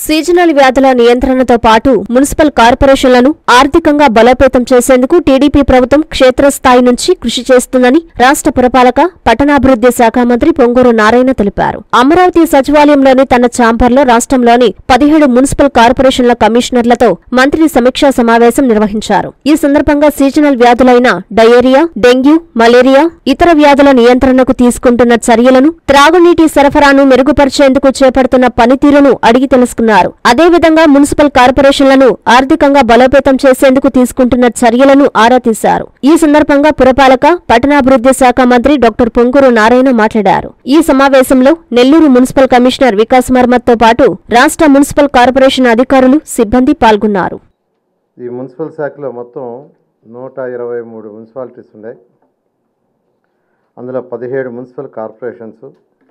Seasonal వ్యాధుల నియంత్రణతో పాటు municipal కార్పొరేషన్లను ఆర్థికంగా బలోపేతం చేసేందుకు టీడీపీ ప్రభుత్వం క్షేత్రస్థాయి నుంచి కృషి చేస్తుందని రాష్ట్ర పురపాలక పట్టణాభివృద్ధి శాఖ మంత్రి పొంగూరు నారాయణ తెలిపారు. అమరావతి సచివాలయంలోని తన ఛాంబర్లో రాష్ట్రంలోని 17 మున్సిపల్ కార్పొరేషన్ల కమిషనర్లతో మంత్రి సమీక్షా సమావేశం నిర్వహించారు. ఈ సందర్భంగా సీజనల్ వ్యాధులైన డయేరియా, డెంగ్యూ, మలేరియా, ఇతర వ్యాధుల నియంత్రణకు తీసుకుంటున్న చర్యలను, త్రాగునీటి సరఫరాను మెరుగుపరిచేందుకు చేపడుతున్న పనితీరును అడిగి తెలుసుకున్నారు. అదేవిధంగా మున్సిపల్ కార్పొరేషన్లను ఆర్థికంగా బలోపేతం చేసేందుకు తీసుకుంటున్న చర్యలను ఆరా తీశారు. ఈ సందర్భంగా పురపాలక పట్టణాభివృద్ధి శాఖ మంత్రి డాక్టర్ పొంగూరు నారాయణ మాట్లాడారు. ఈ సమావేశంలో నెల్లూరు మున్సిపల్ కమిషనర్ వికాస్ మర్మత్తో పాటు రాష్ట్ర మున్సిపల్ కార్పొరేషన్ అధికారులు, సిబ్బంది పాల్గొన్నారు. ఈ మున్సిపల్ శాఖలో మొత్తం 123 మున్సిపాలిటీస్ ఉన్నాయి. అందులో 17 మున్సిపల్ కార్పొరేషన్స్,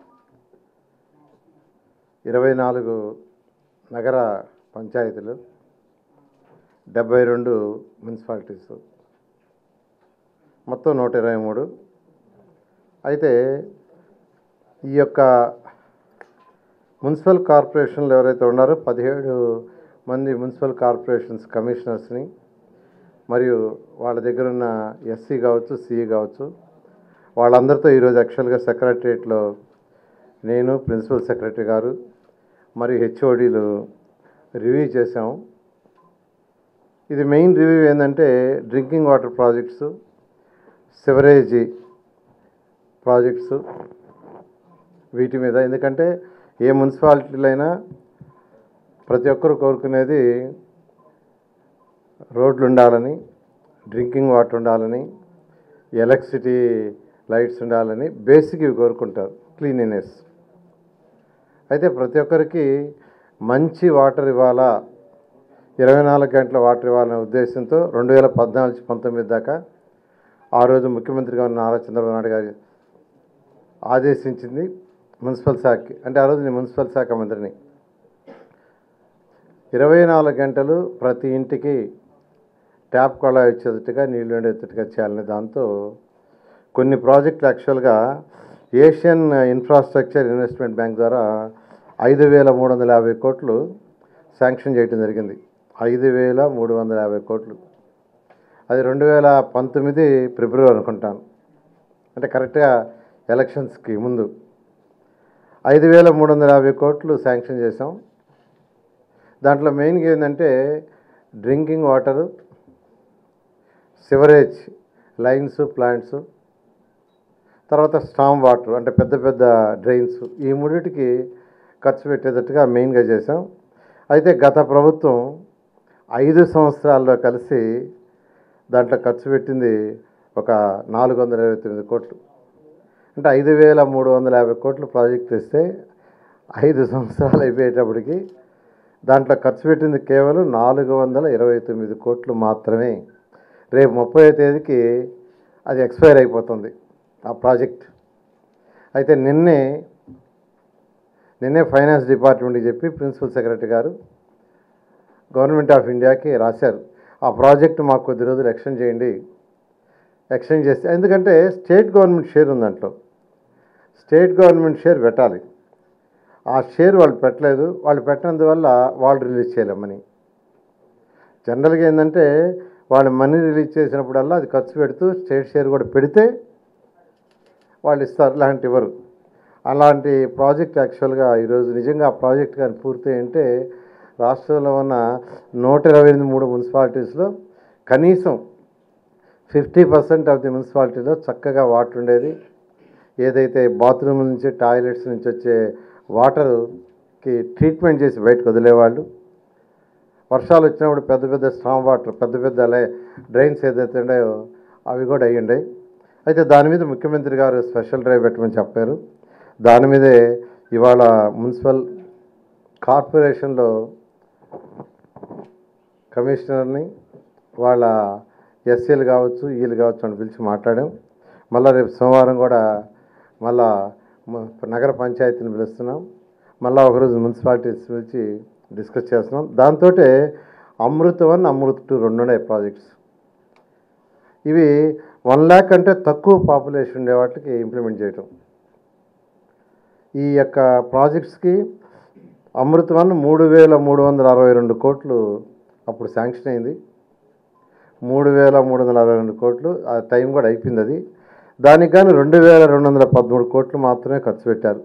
24 నగర పంచాయతీలు, 72 మున్సిపాలిటీస్, మొత్తం 123. అయితే ఈ యొక్క మున్సిపల్ కార్పొరేషన్లు ఎవరైతే ఉన్నారో 17 మంది మున్సిపల్ కార్పొరేషన్స్ కమిషనర్స్ని మరియు వాళ్ళ దగ్గర ఉన్న ఎస్సీ కావచ్చు, సిఈ కావచ్చు, వాళ్ళందరితో ఈరోజు యాక్చువల్గా సెక్రటరియట్లో నేను, ప్రిన్సిపల్ సెక్రటరీ గారు మరియు హెచ్ఓడీలు రివ్యూ చేసాం. ఇది మెయిన్ రివ్యూ ఏంటంటే drinking water projects, sewerage projects, వీటి మీద. ఎందుకంటే ఏ మున్సిపాలిటీలో అయినా ప్రతి ఒక్కరు కోరుకునేది రోడ్లు ఉండాలని, డ్రింకింగ్ వాటర్ ఉండాలని, ఎలక్ట్రిసిటీ లైట్స్ ఉండాలని, బేసిక్ ఇవి కోరుకుంటారు, క్లీనినెస్. అయితే ప్రతి ఒక్కరికి మంచి వాటర్ ఇవ్వాలా, 24 గంటల వాటర్ ఇవ్వాలనే ఉద్దేశంతో 2014-19 దాకా ఆ రోజు ముఖ్యమంత్రిగా ఉన్న నారా చంద్రబాబు నాయుడు గారు ఆదేశించింది మున్సిపల్ శాఖకి. అంటే ఆ రోజు నేను మున్సిపల్ శాఖ మంత్రిని. 24 గంటలు ప్రతి ఇంటికి ట్యాప్ కొళాయి వచ్చేటట్టుగా, నీళ్లు ఉండేటట్టుగా చేయాలని దాంతో కొన్ని ప్రాజెక్టులు యాక్చువల్గా ఏషియన్ ఇన్ఫ్రాస్ట్రక్చర్ ఇన్వెస్ట్మెంట్ బ్యాంక్ ద్వారా 5,350 కోట్లు శాంక్షన్ చేయడం జరిగింది. 5,350 కోట్లు. అది 2019 ఫిబ్రవరి అనుకుంటాను, అంటే కరెక్ట్గా ఎలక్షన్స్కి ముందు 5,350 కోట్లు శాంక్షన్ చేసాం. దాంట్లో మెయిన్గా ఏంటంటే drinking water, sewerage lines, plants, తర్వాత స్టామ్ వాటర్ అంటే పెద్ద పెద్ద డ్రైన్స్, ఈ మూడింటికి ఖర్చు పెట్టేటట్టుగా మెయిన్గా చేసాం. అయితే గత ప్రభుత్వం 5 సంవత్సరాల్లో కలిసి దాంట్లో ఖర్చు పెట్టింది ఒక 429 కోట్లు. అంటే 5,350 కోట్లు ప్రాజెక్ట్ ఇస్తే 5 సంవత్సరాలు అయిపోయేటప్పటికి దాంట్లో ఖర్చు పెట్టింది కేవలం 429 కోట్లు మాత్రమే. రేపు 30వ తేదీకి అది ఎక్స్పైర్ అయిపోతుంది ఆ ప్రాజెక్ట్. అయితే నిన్నే ఫైనాన్స్ డిపార్ట్మెంట్కి చెప్పి ప్రిన్సిపల్ సెక్రటరీ గారు గవర్నమెంట్ ఆఫ్ ఇండియాకి రాశారు, ఆ ప్రాజెక్టు మాకు కొద్ది రోజులు ఎక్స్టెండ్ చేయండి. ఎక్స్టెండ్ చేస్తే, ఎందుకంటే స్టేట్ గవర్నమెంట్ షేర్ ఉంది దాంట్లో, స్టేట్ గవర్నమెంట్ షేర్ పెట్టాలి. ఆ షేర్ వాళ్ళు పెట్టలేదు. వాళ్ళు పెట్టినందువల్ల వాళ్ళు రిలీజ్ చేయలేమని. జనరల్గా ఏంటంటే వాళ్ళు మనీ రిలీజ్ చేసినప్పుడల్లా అది ఖర్చు పెడుతూ స్టేట్ షేర్ కూడా పెడితే వాళ్ళు ఇస్తారు, ఇలాంటి ఇవ్వరు. అలాంటి ప్రాజెక్ట్ యాక్చువల్గా ఈరోజు నిజంగా ఆ ప్రాజెక్ట్ కానీ పూర్తి అంటే రాష్ట్రంలో ఉన్న 123 మున్సిపాలిటీస్లో కనీసం 50% ఆఫ్ ది మున్సిపాలిటీలో చక్కగా వాటర్ ఉండేది. ఏదైతే బాత్రూమ్ నుంచి, టాయిలెట్స్ నుంచి వచ్చే వాటర్కి ట్రీట్మెంట్ చేసి బయటకు వదిలేవాళ్ళు. వర్షాలు వచ్చినప్పుడు పెద్ద పెద్ద స్టామ్ వాటర్, పెద్ద పెద్ద డ్రైన్స్ ఏదైతే ఉన్నాయో అవి కూడా అయ్యిండాయి. అయితే దాని మీద ముఖ్యమంత్రి గారు స్పెషల్ డ్రైవ్ పెట్టమని చెప్పారు. దాని మీదే ఇవాళ మున్సిపల్ కార్పొరేషన్లో కమిషనర్ని, వాళ్ళ ఎస్సీలు కావచ్చు, ఈలు కావచ్చు అని పిలిచి మాట్లాడాం. మళ్ళీ రేపు సోమవారం కూడా మళ్ళా నగర పంచాయతీని పిలుస్తున్నాం. మళ్ళీ ఒకరోజు మున్సిపాలిటీస్ పిలిచి డిస్కస్ చేస్తున్నాం. దాంతో అమృత్ 1, అమృత్ 2 2 ఉన్నాయి ప్రాజెక్ట్స్. ఇవి 1 lakh అంటే తక్కువ పాపులేషన్ ఉండే వాటికి ఇంప్లిమెంట్ చేయటం. ఈ యొక్క ప్రాజెక్ట్స్కి అమృత్ 1 3,362 కోట్లు అప్పుడు శాంక్షన్ అయింది. 3,362 కోట్లు ఆ టైం కూడా అయిపోయింది. అది దానికి కానీ 2,213 కోట్లు మాత్రమే ఖర్చు పెట్టారు.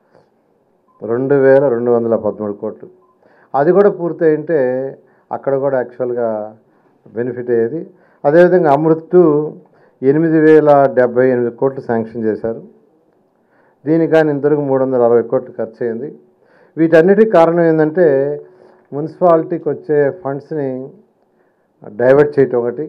2,213 కోట్లు. అది కూడా పూర్తయింటే అక్కడ కూడా యాక్చువల్గా బెనిఫిట్ అయ్యేది. అదేవిధంగా అమృత్ 2 8,078 కోట్లు శాంక్షన్ చేశారు. దీనికి కానీ ఇంతవరకు 360 కోట్లు ఖర్చు అయింది. వీటన్నిటికీ కారణం ఏంటంటే మున్సిపాలిటీకి వచ్చే ఫండ్స్ని డైవర్ట్ చేయటం ఒకటి,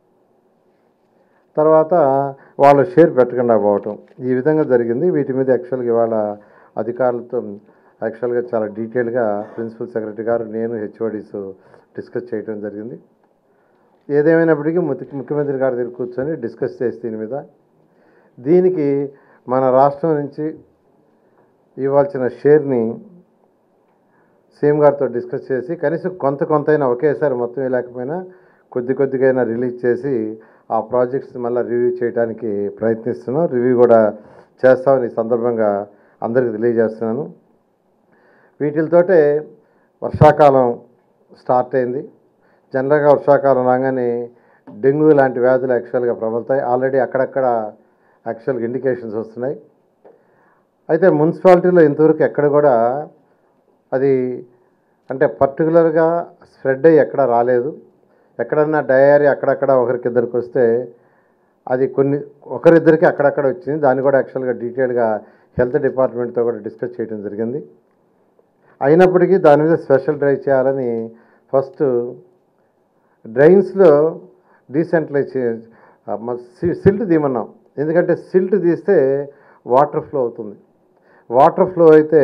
తర్వాత వాళ్ళ షేర్ పెట్టకుండా పోవటం, ఈ విధంగా జరిగింది. వీటి మీద యాక్చువల్గా ఇవాళ అధికారులతో యాక్చువల్గా చాలా డీటెయిల్గా ప్రిన్సిపల్ సెక్రటరీ గారు, నేను, హెచ్ఓడీస్ డిస్కస్ చేయడం జరిగింది. ఏదేమైనప్పటికీ ముఖ్యమంత్రి గారి దగ్గర కూర్చొని డిస్కస్ చేసి దీనికి మన రాష్ట్రం నుంచి ఇవ్వాల్సిన షేర్ని సీఎం గారితో డిస్కస్ చేసి కనీసం కొంతైనా ఒకేసారి మొత్తం లేకపోయినా కొద్దిగైనా రిలీజ్ చేసి ఆ ప్రాజెక్ట్స్ మళ్ళీ రివ్యూ చేయడానికి ప్రయత్నిస్తున్నాం. రివ్యూ కూడా చేస్తామని ఈ సందర్భంగా అందరికీ తెలియజేస్తున్నాను. వీటితోటే వర్షాకాలం స్టార్ట్ అయింది. జనరల్గా వర్షాకాలం రాగానే డెంగ్యూ లాంటి వ్యాధులు యాక్చువల్గా ప్రబలుతాయి. ఆల్రెడీ అక్కడక్కడ యాక్చువల్గా ఇండికేషన్స్ వస్తున్నాయి. అయితే మున్సిపాలిటీలో ఇంతవరకు ఎక్కడ కూడా అది అంటే పర్టికులర్గా స్ప్రెడ్ అయ్యి ఎక్కడ రాలేదు. ఎక్కడన్నా డయేరియా అక్కడక్కడ ఒకరికిద్దరికి వస్తే అది ఒకరిద్దరికి అక్కడక్కడ వచ్చింది. దాన్ని కూడా యాక్చువల్గా డీటెయిల్గా హెల్త్ డిపార్ట్మెంట్తో కూడా డిస్కస్ చేయడం జరిగింది. అయినప్పటికీ దాని మీద స్పెషల్ డ్రైవ్ చేయాలని ఫస్ట్ డ్రైన్స్లో డీసెంట్రలైజ్ సిల్ట్ తీయమన్నాం. ఎందుకంటే సిల్ట్ తీస్తే వాటర్ ఫ్లో అవుతుంది. వాటర్ ఫ్లో అయితే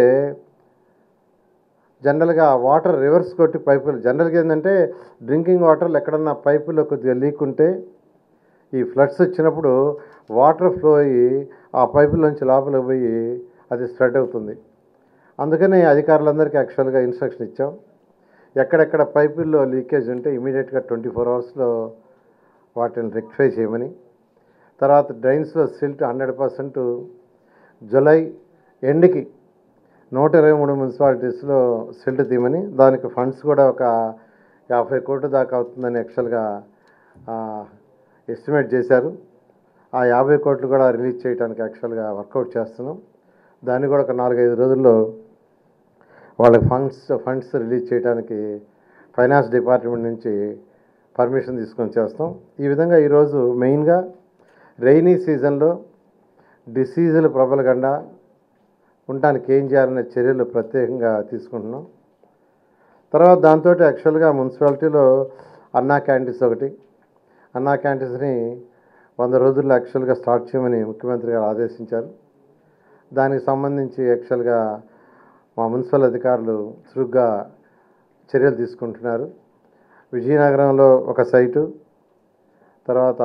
జనరల్గా వాటర్ రివర్స్ కొట్టి పైపులు జనరల్గా ఏంటంటే డ్రింకింగ్ వాటర్లు ఎక్కడన్నా పైపులో కొద్దిగా లీక్ ఉంటే ఈ ఫ్లడ్స్ వచ్చినప్పుడు వాటర్ ఫ్లో అయ్యి ఆ పైపులోంచి లోపలికి పోయి అది స్ప్రెడ్ అవుతుంది. అందుకని అధికారులందరికీ యాక్చువల్గా ఇన్స్ట్రక్షన్ ఇచ్చాం. ఎక్కడెక్కడ పైపుల్లో లీకేజ్ ఉంటే ఇమీడియట్గా 24 అవర్స్లో వాటిని రెక్టిఫై చేయమని, తర్వాత డ్రైన్స్లో సిల్ట్ 100% జూలై ఎండ్కి 123 మున్సిపాలిటీస్లో సిల్ట్ తీయమని, దానికి ఫండ్స్ కూడా ఒక 50 కోట్ల దాకా అవుతుందని యాక్చువల్గా ఎస్టిమేట్ చేశారు. ఆ 50 కోట్లు కూడా రిలీజ్ చేయడానికి యాక్చువల్గా వర్కౌట్ చేస్తున్నాం. దాన్ని కూడా ఒక 4-5 రోజుల్లో వాళ్ళకి ఫండ్స్ రిలీజ్ చేయడానికి ఫైనాన్స్ డిపార్ట్మెంట్ నుంచి పర్మిషన్ తీసుకొని చేస్తాం. ఈ విధంగా ఈరోజు మెయిన్గా రైనీ సీజన్లో డిసీజులు ప్రబలకుండా ఉండటానికి ఏం చేయాలనే చర్యలు ప్రత్యేకంగా తీసుకుంటున్నాం. తర్వాత దాంతో యాక్చువల్గా మున్సిపాలిటీలో అన్నా క్యాంటీన్స్ని 100 రోజుల్లో యాక్చువల్గా స్టార్ట్ చేయమని ముఖ్యమంత్రి గారు ఆదేశించారు. దానికి సంబంధించి యాక్చువల్గా మా మున్సిపల్ అధికారులు చురుగ్గా చర్యలు తీసుకుంటున్నారు. విజయనగరంలో ఒక సైటు, తర్వాత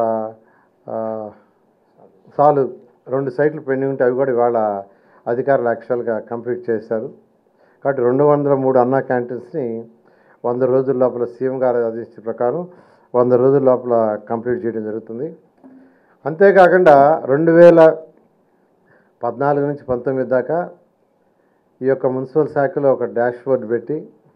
2 సైట్లు పెండింగ్ ఉంటే అవి కూడా ఇవాళ అధికారులు యాక్చువల్గా కంప్లీట్ చేశారు. కాబట్టి 203 అన్నా క్యాంటీన్స్ని 100 రోజుల లోపల సీఎం గారు ఆదేశించిన ప్రకారం 100 రోజుల లోపల కంప్లీట్ చేయడం జరుగుతుంది. అంతేకాకుండా 2014 నుంచి 19 దాకా ఈ యొక్క మున్సిపల్ శాఖలో ఒక డాష్ బోర్డ్ పెట్టి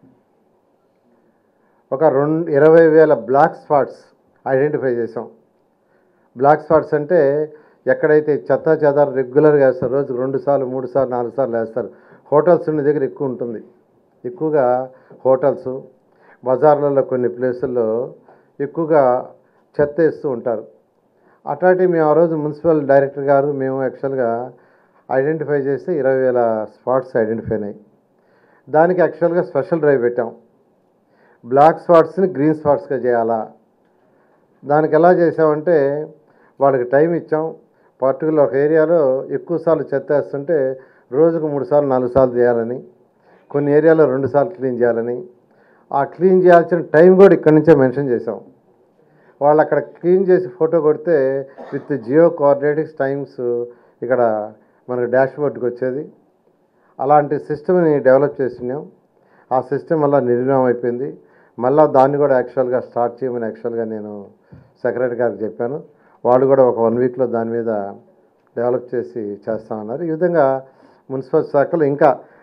ఒక 20,000 బ్లాక్ స్పాట్స్ ఐడెంటిఫై చేసాం. బ్లాక్ స్పాట్స్ అంటే ఎక్కడైతే చెత్త చెదారు రెగ్యులర్గా వేస్తారు, రోజుకు 2 సార్లు 3 సార్లు 4 సార్లు వేస్తారు. హోటల్స్ ఉన్న దగ్గర ఎక్కువ ఉంటుంది. ఎక్కువగా హోటల్స్, బజార్లలో కొన్ని ప్లేసుల్లో ఎక్కువగా చెత్త వేస్తూ ఉంటారు. అట్లాంటివి మేము ఆ రోజు మున్సిపల్ డైరెక్టర్ గారు మేము యాక్చువల్గా ఐడెంటిఫై చేస్తే 20,000 స్పాట్స్ ఐడెంటిఫై అయినాయి. దానికి యాక్చువల్గా స్పెషల్ డ్రైవ్ పెట్టాం. బ్లాక్ స్పాట్స్ని గ్రీన్ స్పాట్స్గా చేయాలా, దానికి ఎలా చేసామంటే వాళ్ళకి టైం ఇచ్చాం. పర్టికులర్ ఒక ఏరియాలో ఎక్కువ సార్లు చెత్త వేస్తుంటే రోజుకు 3 సార్లు 4 సార్లు చేయాలని, కొన్ని ఏరియాలో 2 సార్లు క్లీన్ చేయాలని, ఆ క్లీన్ చేయాల్సిన టైం కూడా ఇక్కడి నుంచే మెన్షన్ చేసాం. వాళ్ళు అక్కడ క్లీన్ చేసి ఫోటో కొడితే విత్ జియో కోఆర్డినేటిక్స్ టైమ్స్ ఇక్కడ మనకు డాష్ బోర్డ్కి వచ్చేది. అలాంటి సిస్టమ్ని డెవలప్ చేసినాం. ఆ సిస్టమ్ వల్ల నిర్వీర్యం అయిపోయింది. మళ్ళీ దాన్ని కూడా యాక్చువల్గా స్టార్ట్ చేయమని యాక్చువల్గా నేను సెక్రటరీ గారికి చెప్పాను. వాళ్ళు కూడా ఒక 1 వీక్లో దాని మీద డెవలప్ చేసి చేస్తామన్నారు. ఈ విధంగా మున్సిపల్ శాఖలో ఇంకా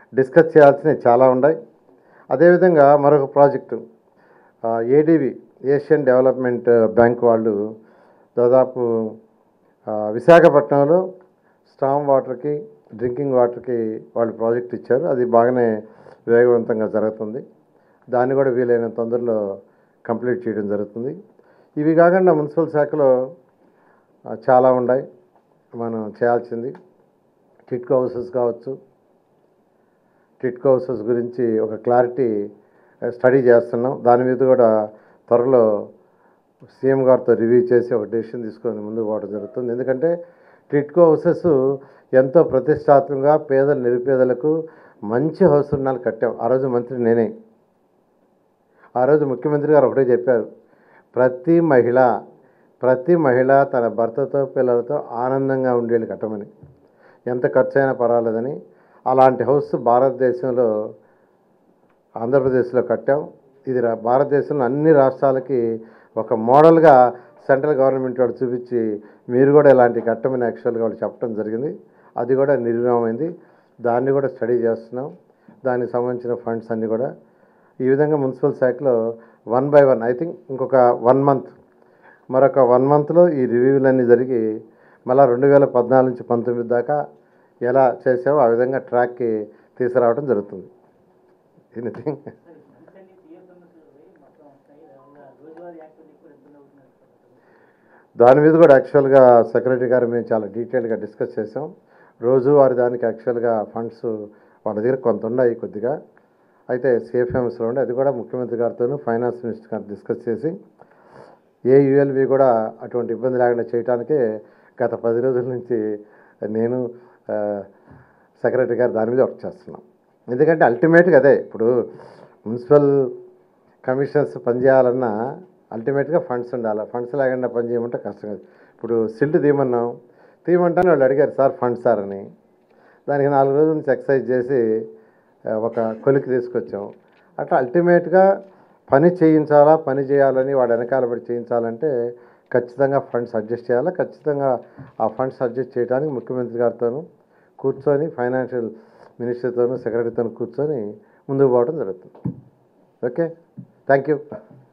డిస్కస్ చేయాల్సినవి చాలా ఉన్నాయి. అదేవిధంగా మరొక project ADB Asian development bank వాళ్ళు దాదాపు విశాఖపట్నంలో స్టామ్ వాటర్కి డ్రింకింగ్ వాటర్కి వాళ్ళు ప్రాజెక్ట్ ఇచ్చారు. అది బాగానే వేగవంతంగా జరుగుతుంది. దాన్ని కూడా వీలైన తొందరలో కంప్లీట్ చేయడం జరుగుతుంది. ఇవి కాకుండా మున్సిపల్ శాఖలో చాలా ఉన్నాయి మనం చేయాల్సింది. టిట్కో హౌసెస్ కావచ్చు, టిట్కో హౌసెస్ గురించి ఒక క్లారిటీ స్టడీ చేస్తున్నాం. దాని మీద కూడా త్వరలో సీఎం గారితో రివ్యూ చేసి ఒక డెసిషన్ తీసుకొని ముందుకు పోవడం జరుగుతుంది. ఎందుకంటే టిట్కో హౌసెస్ ఎంతో ప్రతిష్టాత్మకంగా పేదలు నిరుపేదలకు మంచి హౌస్ ఉన్నాలు కట్టాం. ఆ రోజు మంత్రి నేనే. ఆ రోజు ముఖ్యమంత్రి గారు ఒకటే చెప్పారు, ప్రతి మహిళ తన భర్తతో పిల్లలతో ఆనందంగా ఉండేది కట్టమని, ఎంత ఖర్చు అయినా పర్వాలేదని. అలాంటి హౌస్ భారతదేశంలో ఆంధ్రప్రదేశ్లో కట్టాం. ఇది భారతదేశంలో అన్ని రాష్ట్రాలకి ఒక మోడల్గా సెంట్రల్ గవర్నమెంట్ వాడు చూపించి మీరు కూడా ఇలాంటి కట్టమని యాక్చువల్గా వాళ్ళు చెప్పడం జరిగింది. అది కూడా నిర్విరామైంది. దాన్ని కూడా స్టడీ చేస్తున్నాం. దానికి సంబంధించిన ఫండ్స్ అన్నీ కూడా ఈ విధంగా మున్సిపల్ శాఖలో 1 by 1 ఐ థింక్ ఇంకొక 1 month, మరొక 1 monthలో ఈ రివ్యూలన్నీ జరిగి మళ్ళీ 2014 నుంచి 19 దాకా ఎలా చేసావో ఆ విధంగా ట్రాక్కి తీసుకురావడం జరుగుతుంది. ఎనీథింగ్ దాని మీద కూడా యాక్చువల్గా సెక్రటరీ గారు మేము చాలా డీటెయిల్గా డిస్కస్ చేసాం. రోజువారి దానికి యాక్చువల్గా ఫండ్స్ వాళ్ళ దగ్గర కొంత ఉన్నాయి కొద్దిగా, అయితే సిఎఫ్ఎంఎస్లో ఉండే అది కూడా ముఖ్యమంత్రి గారితో ఫైనాన్స్ మినిస్టర్ గారు డిస్కస్ చేసి యూఎల్వి కూడా అటువంటి ఇబ్బంది లేకుండా చేయడానికే గత 10 రోజుల నుంచి నేను సెక్రటరీ గారు దాని మీద వర్క్ చేస్తున్నాం. ఎందుకంటే అల్టిమేట్గా అదే, ఇప్పుడు మున్సిపల్ కమిషనర్స్ పనిచేయాలన్నా అల్టిమేట్గా ఫండ్స్ ఉండాలి. ఫండ్స్ లేకుండా పని చేయమంటే కష్టం కాదు. ఇప్పుడు సిల్ట్ తీయమంటానే వాళ్ళు అడిగారు సార్ ఫండ్స్ సార్ అని. దానికి 4 రోజుల నుంచి ఎక్సర్సైజ్ చేసి ఒక కొలికి తీసుకొచ్చాం. అట్లా అల్టిమేట్గా పని చేయాలని వాడు వెనకాల పడి చేయించాలంటే ఖచ్చితంగా ఫండ్స్ అడ్జస్ట్ చేయాలి. ఖచ్చితంగా ఆ ఫండ్స్ అడ్జస్ట్ చేయడానికి ముఖ్యమంత్రి గారితోనూ కూర్చొని ఫైనాన్షియల్ మినిస్టర్తోనూ సెక్రటరీతోనూ కూర్చొని ముందుకు పోవడం జరుగుతుంది. Okay, thank you.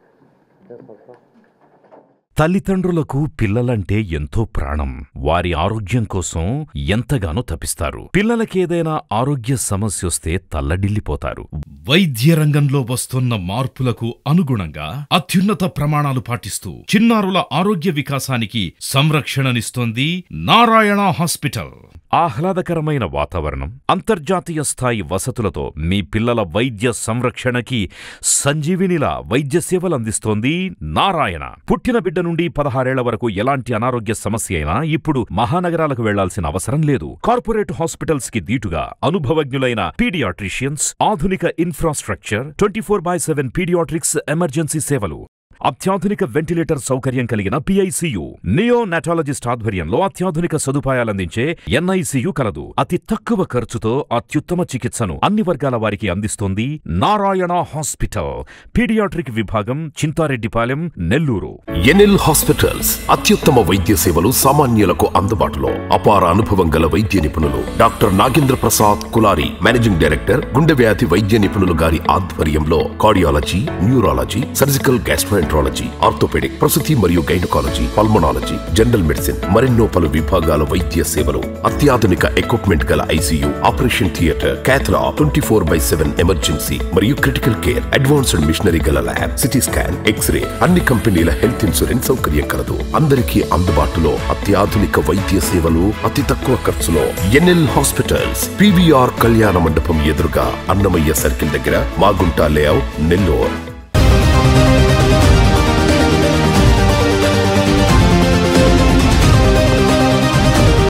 తల్లిదండ్రులకు పిల్లలంటే ఎంతో ప్రాణం. వారి ఆరోగ్యం కోసం ఎంతగానో తపిస్తారు. పిల్లలకేదైనా ఆరోగ్య సమస్యొస్తే తల్లడిల్లిపోతారు. వైద్య రంగంలో వస్తున్న మార్పులకు అనుగుణంగా అత్యున్నత ప్రమాణాలు పాటిస్తూ చిన్నారుల ఆరోగ్య వికాసానికి సంరక్షణనిస్తోంది నారాయణ హాస్పిటల్. ఆహ్లాదకరమైన వాతావరణం, అంతర్జాతీయ స్థాయి వసతులతో మీ పిల్లల వైద్య సంరక్షణకి సంజీవినిలా వైద్య సేవలందిస్తోంది నారాయణ. పుట్టిన బిడ్డ నుండి 16 ఏళ్ల వరకు ఎలాంటి అనారోగ్య సమస్య అయినా ఇప్పుడు మహానగరాలకు వెళ్లాల్సిన అవసరం లేదు. కార్పొరేట్ హాస్పిటల్స్ కి దీటుగా అనుభవజ్ఞులైన పీడియాట్రిషియన్స్, ఆధునిక ఇన్ఫ్రాస్ట్రక్చర్, 24/7 పీడియాట్రిక్స్ ఎమర్జెన్సీ సేవలు, అత్యాధునిక వెంటిలేటర్ సౌకర్యం కలిగిన పిఐసియు, నియోనాటాలజిస్ట్ ఆధ్వర్యంలో అత్యాధునిక సదుపాయాలందించే ఎన్ఐసియు కలదు. అతి తక్కువ ఖర్చుతో అత్యుత్తమ చికిత్సను అన్ని వర్గాల వారికి అందిస్తోంది నారాయణ హాస్పిటల్. పీడియాట్రిక్ విభాగం, చింతారెడ్డిపాలెం, నెల్లూరు. ఎన్ఎల్ హాస్పిటల్స్ అత్యుత్తమ వైద్య సేవలు సామాన్యులకు అందుబాటులో. అపార అనుభవం గల వైద్య నిపుణులు doctor Nagendra Prasad Kulari, managing director, గుండె వ్యాధి వైద్య నిపుణులు గారి ఆధ్వర్యంలో cardiology, neurology, surgical gastroenterology, orthopaedic, ప్రసూతి మరియు గైనకాలజీ, పల్మనాలజీ, జనరల్ మెడిసిన్ మరెన్నో పలు విభాగాల వైద్య సేవలు. అత్యాధునిక ఎక్విప్మెంట్ గల ICU, operation theatre, cath lab, 24/7 emergency మరియు క్రిటికల్ కేర్, అడ్వాన్స్డ్ మిషనరీ గల ల్యాబ్, సిటీ స్కాన్, ఎక్స్రే, అన్ని కంపెనీల హెల్త్ ఇన్సూరెన్స్ సౌకర్యం కలదు. అందరికీ అందుబాటులో అత్యాధునిక వైద్య సేవలు అతి తక్కువ ఖర్చులో. ఎన్ఎల్ హాస్పిటల్స్, పివిఆర్ కళ్యాణ మండపం ఎదురుగా, అన్నమయ్య సర్కిల్ దగ్గర, మాగుంట లేఅవుట్, నెల్లూరు.